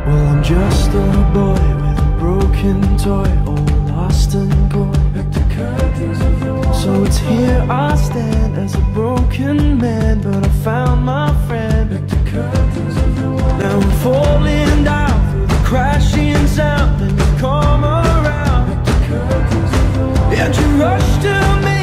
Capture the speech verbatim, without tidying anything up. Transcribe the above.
Well, I'm just a boy with a broken toy, all lost and cold. So it's here I stand as a broken man, but I found my friend. Now I'm falling down through the crashing sound, and you come around, and you rush to me.